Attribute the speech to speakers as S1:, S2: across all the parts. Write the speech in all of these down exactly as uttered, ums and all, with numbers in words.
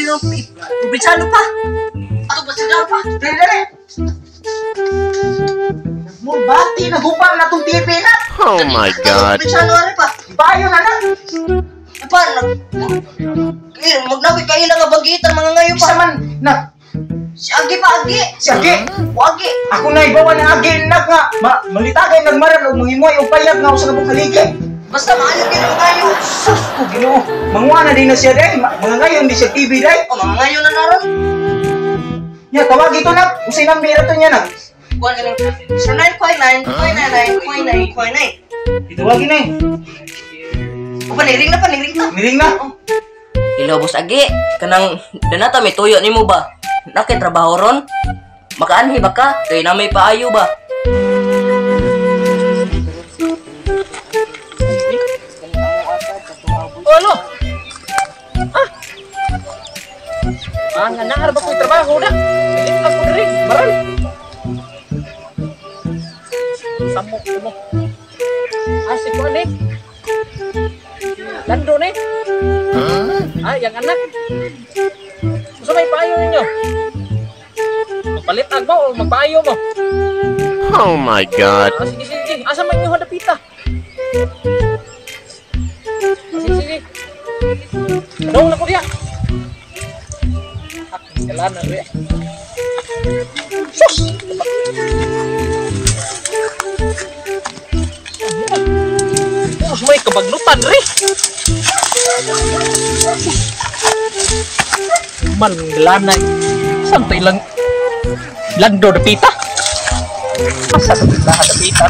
S1: yung probinsano pa. Ato ba sila pa?
S2: Dali, dali. Murbati, nagupang na itong T V na.
S3: Oh my God.
S1: Probinsano rin pa.
S2: Bayo na na.
S1: Pa, magnawid kayo lang nga bagitan mga ngayon pa.
S2: Isa man, na.
S1: Si Agi pa, Agi.
S2: Si Agi.
S1: Wagi.
S2: Ako na ibawa ng Agi, nak nga. Ma malitagay, nagmaral, o mangimoy, o payag nga, o sa nabong haligi.
S1: Basta maayo kayo ng kayo.
S2: Sus ko, ginoo. Manguha na din na siya, day. Ma mga ngayon, di siya T V, day.
S1: O, mga ngayon na naroon.
S2: Nya, tawag ito, nak. Usay nang bira to niya, nak.
S1: Kuhan ka lang. So, nine point nine, point nine nine, point nine, point nine.
S2: Itawagin na eh.
S1: O, paniring na, paniring na.
S2: Miring na.
S4: Hello, Boss Agi. Kanang danata may tuyo nimo ba? Nakay trabaho ron? Makaanhi ba ka? Kay na may paayo ba?
S5: Oh, ano? Ah! Ah, nga naarap ako yung trabaho na. Pilit ako na rin. Maral. Samok ko mo. Asik ko ane. Lando na eh. Ah, yang anak. Gusto may payo ninyo? Magpalit agba o magpayo mo?
S3: Oh my God.
S5: Ah, sige, sige, sige. Asa man yung hadapita? Ah, sige, sige. Anong na ko diya? Ah, kailangan na sus! Oh, may kabagnutan rin. Man, lanay. Saan ito ilang lando na pita? Asa na pita na pita?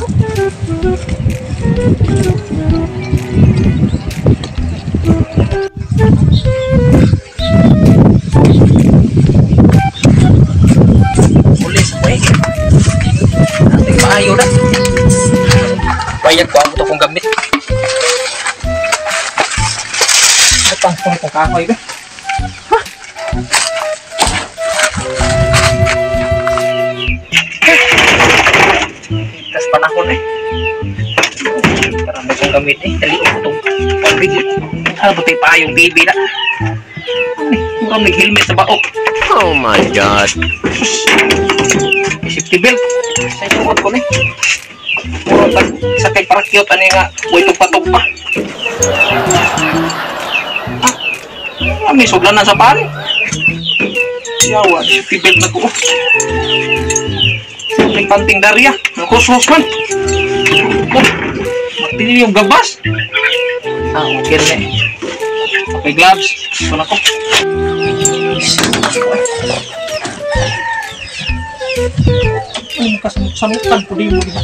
S5: Ulis, wait. Ating maayo na. Bayad ko ang ito kong gamit. Pang pang pang kahoy ba? Ha? Tas panahon eh. Karami kong gamit eh. Dali ko itong pag-video. Ano ba tayo pa yung baby na? Murang may helmet sa baok.
S3: Oh my God.
S5: Safety belt. Sa isuot ko na eh. Murang sa kay para cute. Ano yung nga? Buhay tugpa-tug pa. Ah, may suglan na sa pari. Yawa, sipibel na ko. May panting darya. Ang kuslos man. Oh, matili yung gabas. Ah, okay na eh. Okay, gloves. Ito na ko. Ano kasamut-samutan ko di mo diba?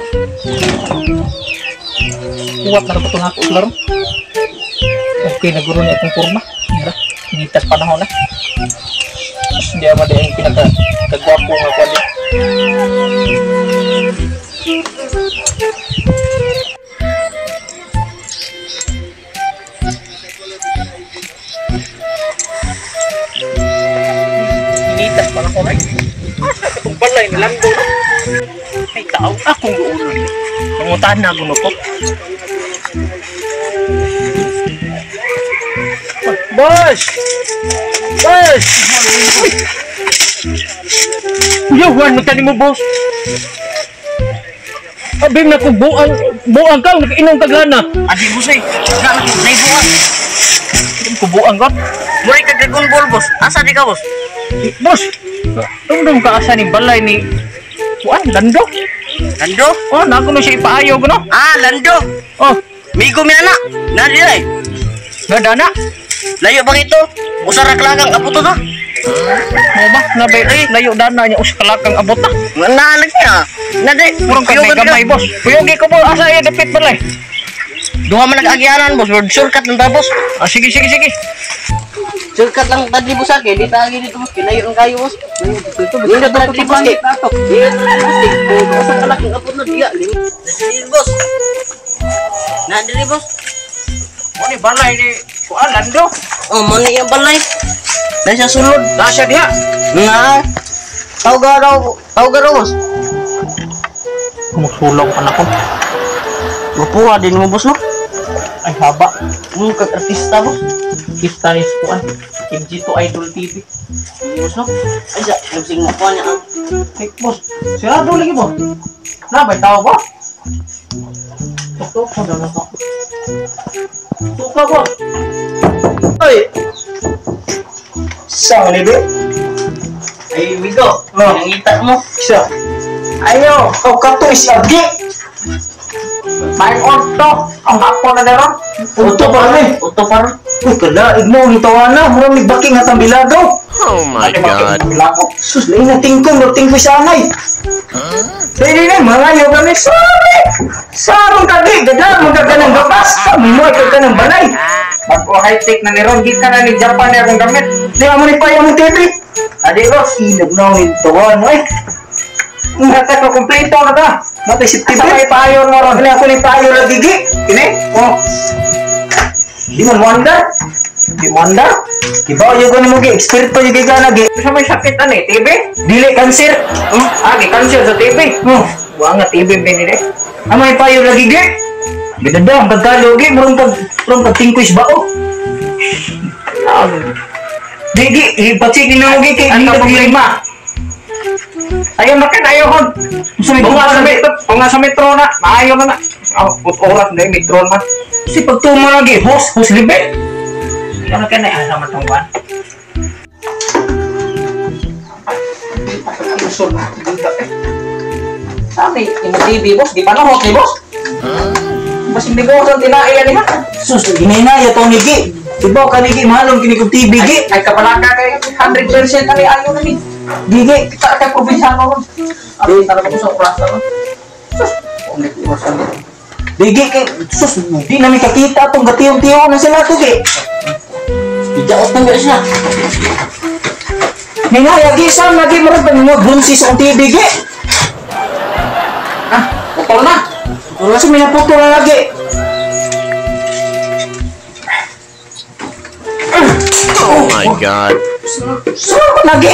S5: Kuwat na rin ito nga ako, laro. Okay, naguro na itong kurma. Diba? Hinitas panahon na. Hindi naman din yung pinaka-kagwapo nga ko din. Hinitas panahon na. Asa itong balay na lang doon. Ay, tao akong guulo. Pangutaan na guno ko. Boss! Boss! Yawan, magtani mo, boss. Abim na kung buang, buang ka, nag-inong kagana.
S1: Adi mo say, na naibuan.
S5: Abim ko buang ka.
S1: Murray ka Dragon Ball, boss. Asa di ka, boss?
S5: Boss, tumdum ka asa ni balay ni... Buan, Lando.
S1: Lando?
S5: Oh, naku na siya ipaayaw ko, no?
S1: Ah, Lando.
S5: Oh,
S1: Migo mi anak. Nadi ay.
S5: nadana.
S1: Layo bang ito? Usara kelagang apo to to?
S5: Mo ba? Nabay, layo dana niya, uskalakang abot na.
S1: Nanalag niya. Nadi.
S5: Murang ka may gamay, boss. Puyogi ko, boss. Asa yung dapit balay?
S1: Duha man nag-agyanan, boss. Word shortcut ng tapos.
S5: Ah, sige, sige, sige.
S1: Shortcut lang tadi boss ake. Di tagi dito boss. Kinayo ang kayo boss. Ito boss. Yung tadi boss ke. Iya tadi boss ke. Usa kalaking apo na dia. Dili boss. Na dili boss.
S5: Mo ni balay ni kuan Lando.
S1: Oh, mo ni yung balay. Nasa sulod.
S5: Nasa diha.
S1: Nga. Tau garaw. Tau garaw boss.
S5: Kumusulong anak ko.
S1: Lupuha din mo boss no?
S5: Ay haba.
S1: Hmm, kag artista boss.
S5: Kita ni kuan. Kim Jito Idol T V.
S1: Boss no. Ay sa, sing mo ko niya ang.
S5: Hey, boss. Sirado lagi, boss. Na, may tao ba? Tuk-tuk ko na lang ako. Tuk ka, boss.
S2: Oy. Sa libe.
S1: Ay, Wigo.
S2: Oh.
S1: Nangita mo.
S2: Sa. Ayo, kau kato is agi. Main onto, ang hapon na naron. Onto pa rin.
S1: Uto pa rin.
S2: Uy, kadaig mo, itawa na. Murang nagbaking at ang bilagaw.
S3: Oh my god.
S2: Sus, lain na tingkong, no tingkoy sa anay. Pwede na, mga ayaw kami. Sorry! Sarong kagi, gada, magkaga ng gapas. Kami mo, ikaw ka ng balay. Bago high-tech na niron, di ka na ni Japan na akong gamit. Di mo ni paya mong T V. Adi ko, sinag na akong intawan, eh. Ngata ko, kompleto na ka. Matay si T V. Asa kayo payo mo ron. Kini ako ni payo na gigi. Kini? Oh. Di mo wonder? Di mo wonder? Kibaw yung gani mo gi. Expert pa yung giga na gi. Sa may sakit ano eh, T V? Dili cancer. Hmm? Ah, gi cancer sa T V. Hmm. Wala nga T V binili. Amay payo na gigi. Gidada, ang pagkalo gi. Murong pag, murong pag tingkuis ba o? Gigi, ipatsigin na mo gi. Kaya hindi ka lima. Ayaw makan, ayaw hon. Kung nga sa metro, kung nga sa metro na, maayaw na na. Oh, oras na yung metro na. Kasi pag tuma lagi, hos, hos libe. Ano ka na, asa man tungguan?
S5: Sabi, yung T V, boss. Di pa na hot ni boss. Mas hindi ko sa tinailan niya.
S2: Sus, ginaya to ni Gi. Ibaw ka ni Gi, mahalong kinig kong T V Gi.
S5: Ay, kapalaka kay one hundred percent na ni ayaw na ni.
S2: Gigi,
S5: Kita kay probinsyano ron. Abi talaga ko sa kurasa ron. Sus, ulit ko sa
S2: Gigi, kay, sus, di namin kakita itong gatiyaw-tiyaw na sila to Gi.
S1: Ijaot na siya.
S2: Ningaya, Gi, saan lagi mo rin ba mga bunsis ang T V Gi?
S5: Ah, putol na.
S2: Wala sa mga puto na lagi.
S3: Oh my god.
S2: Saan ka lagi?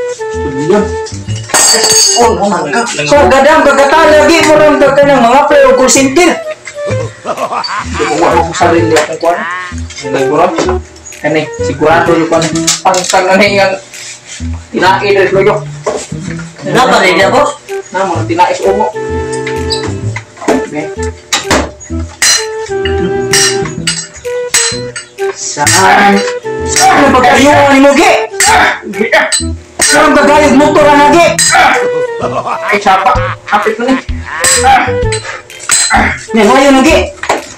S5: Oh, oh my God.
S2: So, gadang kagata lagi mo rin ka ng mga playo call center.
S5: Kuha mo sarili akong kuha. Siguro. Kani, sigurado yung kuha. Pangstang na yung tinai dari loyo.
S1: Dapat rin niya, boss.
S5: Na, mga tinais umo. Okay.
S2: Saan? Saan pagkayuan ni mo, Gi? Saan kagayag motor ang lagi?
S5: Ay, sapa. Kapit mo ni.
S2: Ngayon mo, Gi?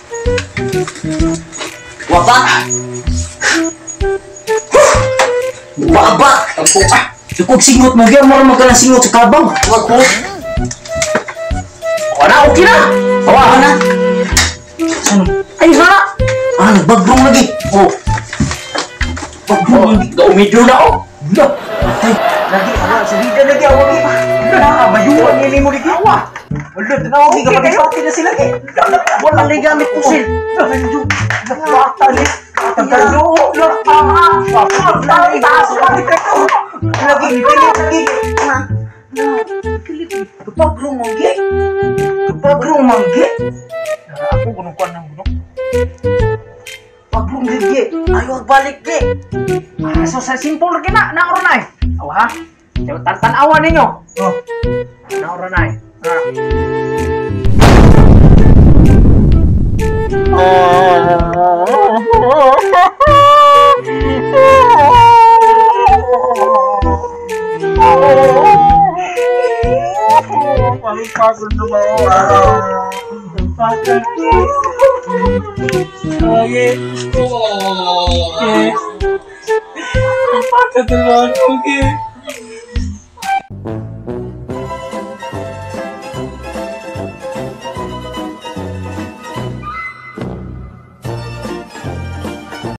S1: Wapa. Waba.
S5: Tampo ka.
S2: Ikog singot mo, Gi. Mara magka ng singot sa kabang.
S1: Wag ko.
S5: Wala, okay na.
S2: Tawa na. Ano?
S5: Ay, sana.
S2: Ah, nagbagrong lagi. Oh.
S5: Oh, umidyo na oh.
S2: Yo. Ay, lagi awa sa vida lagi awa Gi. Na bayuan ni mo lagi awa. Wala tanaw Gi kapag pati na sila Gi. Wala lagi gamit ko sil. Nandiyo. Bata ni. Tagalo. La ah. Lagi taas lagi ko. Lagi pilit lagi. Pagrong manggi. Pagrong manggi. Ako kuno kuan nang buno. Pagrong lagi. Ayo balik Gi. Ah, so sa simple lagi na, naoro na eh. Awa ha? Tan-tanawa ninyo. Oh. Naoro na eh. Ah. Pagod na ba? Pagod. Okay. Okay. Pagod na ba? Okay.